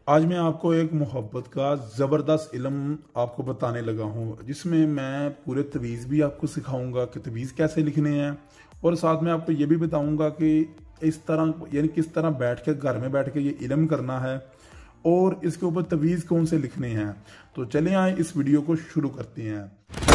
आज मैं आपको एक मोहब्बत का ज़बरदस्त इल्म आपको बताने लगा हूँ, जिसमें मैं पूरे तवीज़ भी आपको सिखाऊंगा कि तवीज़ कैसे लिखने हैं, और साथ में आपको ये भी बताऊंगा कि इस तरह यानी किस तरह बैठ के घर में बैठ के ये इल्म करना है और इसके ऊपर तवीज़ कौन से लिखने हैं। तो चलिए आए इस वीडियो को शुरू करते हैं।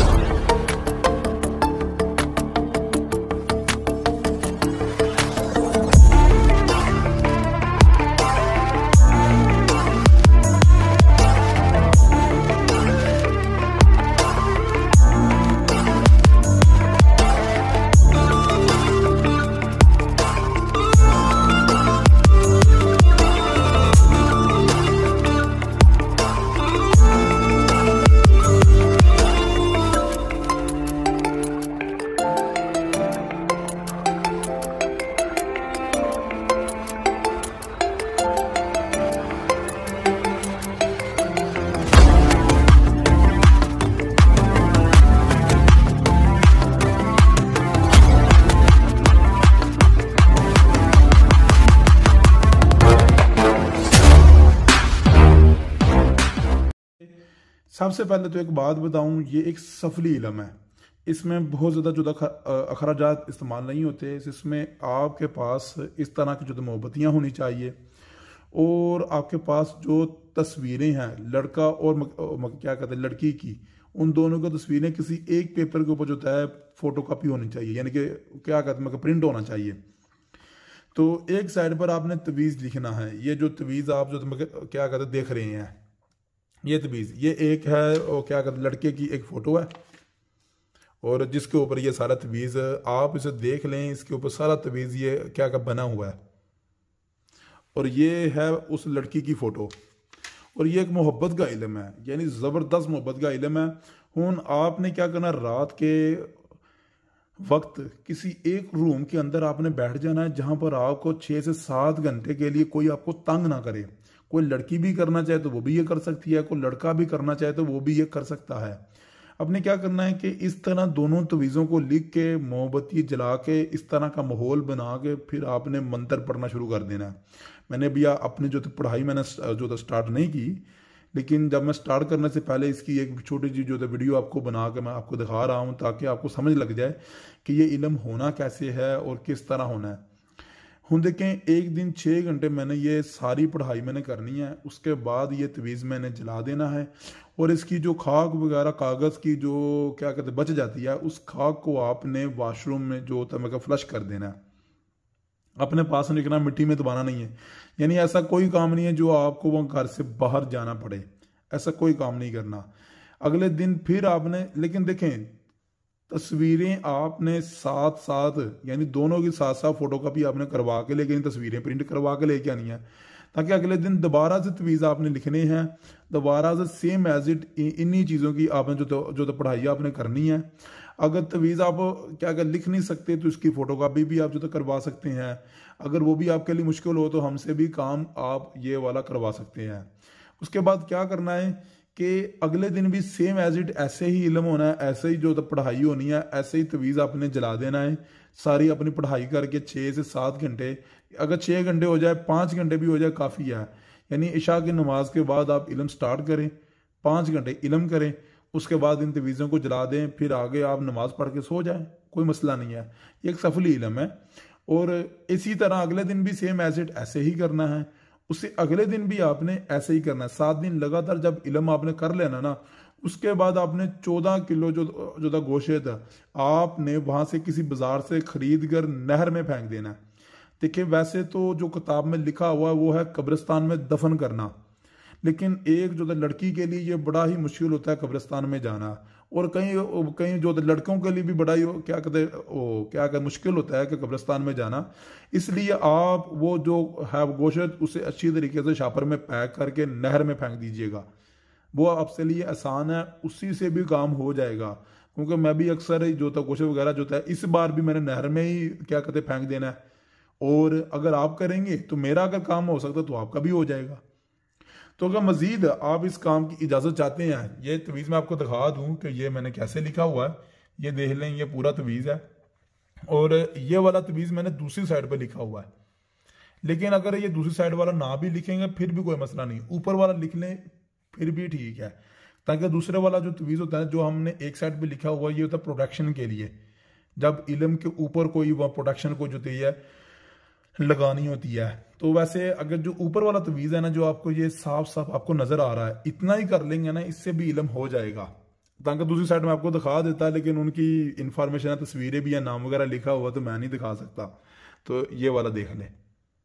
सबसे पहले तो एक बात बताऊं, ये एक सफली इल्म है। इसमें बहुत ज़्यादा जुदा अखराजात इस्तेमाल नहीं होते। इसमें आपके पास इस तरह की जो मोहब्बतियाँ होनी चाहिए, और आपके पास जो तस्वीरें हैं लड़का और क्या कहते हैं लड़की की, उन दोनों की तस्वीरें किसी एक पेपर के ऊपर जो है फोटो कॉपी होनी चाहिए, यानी कि क्या कहते हैं प्रिंट होना चाहिए। तो एक साइड पर आपने तवीज़ लिखना है। ये जो तवीज़ आप जो क्या कहते हैं देख रहे हैं, ये तवीज़ ये एक है, और क्या कहते लड़के की एक फ़ोटो है, और जिसके ऊपर ये सारा तवीज़ आप इसे देख लें, इसके ऊपर सारा तवीज़ ये क्या बना हुआ है, और ये है उस लड़की की फ़ोटो। और ये एक मोहब्बत का इल्म है, यानी ज़बरदस्त मोहब्बत का इल्म है। हुन आपने क्या करना, रात के वक्त किसी एक रूम के अंदर आपने बैठ जाना है, जहाँ पर आपको 6 से 7 घंटे के लिए कोई आपको तंग ना करे। कोई लड़की भी करना चाहे तो वो भी ये कर सकती है, कोई लड़का भी करना चाहे तो वो भी ये कर सकता है। आपने क्या करना है कि इस तरह दोनों तवीज़ों को लिख के मोमबत्ती जला के इस तरह का माहौल बना के फिर आपने मंत्र पढ़ना शुरू कर देना है। मैंने भी अपनी जो पढ़ाई मैंने जो स्टार्ट नहीं की, लेकिन जब मैं स्टार्ट करने से पहले इसकी एक छोटी सी जो वीडियो आपको बना के मैं आपको दिखा रहा हूँ, ताकि आपको समझ लग जाए कि ये इल्म होना कैसे है और किस तरह होना है। हम देखें, एक दिन 6 घंटे मैंने ये सारी पढ़ाई मैंने करनी है। उसके बाद ये तवीज़ मैंने जला देना है, और इसकी जो खाक वगैरह कागज़ की जो क्या कहते बच जाती है, उस खाक को आपने वाशरूम में जो होता है फ्लश कर देना है। अपने पास निकलना, मिट्टी में दबाना नहीं है। यानी ऐसा कोई काम नहीं है जो आपको वो घर से बाहर जाना पड़े, ऐसा कोई काम नहीं करना। अगले दिन फिर आपने, लेकिन देखें तस्वीरें आपने साथ साथ यानी दोनों की साथ साथ फोटोकॉपी आपने करवा के लेके, तस्वीरें प्रिंट करवा के लेके आनी है, ताकि अगले दिन दोबारा से तवीज़ आपने लिखने हैं, दोबारा से सेम एज इट इन्हीं चीज़ों की आपने जो पढ़ाई आपने करनी है। अगर तवीज़ आप क्या अगर लिख नहीं सकते तो इसकी फ़ोटोकॉपी भी आप करवा सकते हैं। अगर वो भी आपके लिए मुश्किल हो तो हमसे भी काम आप ये वाला करवा सकते हैं। उसके बाद क्या करना है कि अगले दिन भी सेम एज इट ऐसे ही इल्म होना है, ऐसे ही जो पढ़ाई होनी है, ऐसे ही तवीज़ आपने जला देना है। सारी अपनी पढ़ाई करके 6 से 7 घंटे, अगर 6 घंटे हो जाए 5 घंटे भी हो जाए काफ़ी है। यानी इशा की नमाज के बाद आप इल्म स्टार्ट करें, 5 घंटे इल्म करें, उसके बाद इन तवीज़ों को जला दें, फिर आगे आप नमाज पढ़ के सो जाएं, कोई मसला नहीं है। ये एक सफली इल्म है। और इसी तरह अगले दिन भी सेम एज इट ऐसे ही करना है, उससे अगले दिन भी आपने ऐसे ही करना है। 7 दिन लगातार जब इल्म आपने कर लेना ना, उसके बाद आपने 14 किलो जो गोश्त आपने वहां से किसी बाजार से खरीद कर नहर में फेंक देना है। देखिए, वैसे तो जो किताब में लिखा हुआ है वो है कब्रिस्तान में दफन करना, लेकिन एक जो लड़की के लिए ये बड़ा ही मुश्किल होता है कब्रिस्तान में जाना, और कहीं जो लड़कों के लिए भी बड़ा ही क्या मुश्किल होता है कि कब्रिस्तान में जाना। इसलिए आप वो जो है गोश्त उसे अच्छी तरीके से शापर में पैक करके नहर में फेंक दीजिएगा। वो आपसे लिए आसान है, उसी से भी काम हो जाएगा। क्योंकि मैं भी अक्सर जो गोश्त वगैरह जो है इस बार भी मैंने नहर में ही फेंक देना है। और अगर आप करेंगे तो मेरा अगर काम हो सकता तो आपका भी हो जाएगा। तो अगर मजीद आप इस काम की इजाज़त चाहते हैं, ये तवीज़ मैं आपको दिखा दूं कि ये मैंने कैसे लिखा हुआ है। ये देख लें, ये पूरा तवीज़ है, और ये वाला तवीज़ मैंने दूसरी साइड पर लिखा हुआ है। लेकिन अगर ये दूसरी साइड वाला ना भी लिखेंगे फिर भी कोई मसला नहीं, ऊपर वाला लिख लें फिर भी ठीक है, ताकि दूसरे वाला जो तवीज़ होता है जो हमने एक साइड पे लिखा हुआ, ये होता है प्रोटेक्शन के लिए। जब इल्म के ऊपर कोई वह प्रोटेक्शन को जो है लगानी होती है, तो वैसे अगर जो ऊपर वाला तवीज़ है ना, जो आपको ये साफ साफ आपको नजर आ रहा है, इतना ही कर लेंगे ना, इससे भी इल्म हो जाएगा। ताकि दूसरी साइड में आपको दिखा देता है, लेकिन उनकी इंफॉर्मेशन है, तस्वीरें भी या नाम वगैरह लिखा हुआ, तो मैं नहीं दिखा सकता, तो ये वाला देख लें।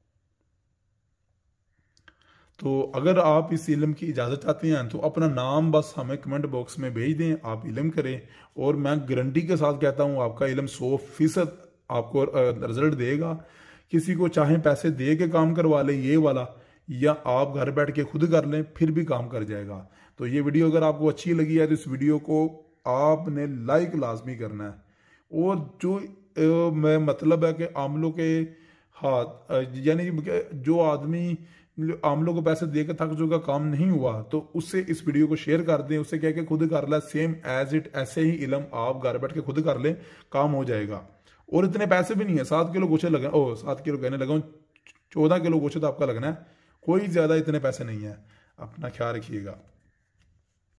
तो अगर आप इस इल्म की इजाज़त चाहते हैं तो अपना नाम बस हमें कमेंट बॉक्स में भेज दें, आप इल्म करें, और मैं गारंटी के साथ कहता हूँ आपका इल्म 100% आपको रिजल्ट देगा। किसी को चाहे पैसे दे के काम करवा लें ये वाला, या आप घर बैठ के खुद कर लें, फिर भी काम कर जाएगा। तो ये वीडियो अगर आपको अच्छी लगी है तो इस वीडियो को आपने लाइक लाजमी करना है। और जो मैं मतलब है कि आमलों के हाथ यानी जो आदमी आमलों को पैसे देकर थक जो का काम नहीं हुआ, तो उससे इस वीडियो को शेयर कर दें, उससे कह के खुद कर ले, सेम एज इट ऐसे ही इल्म आप घर बैठ के खुद कर लें, काम हो जाएगा। और इतने पैसे भी नहीं है, 7 किलो गोशे लगना, 7 किलो कहने लगा 14 किलो गोशे तो आपका लगना है, कोई ज्यादा इतने पैसे नहीं है। अपना ख्याल रखिएगा।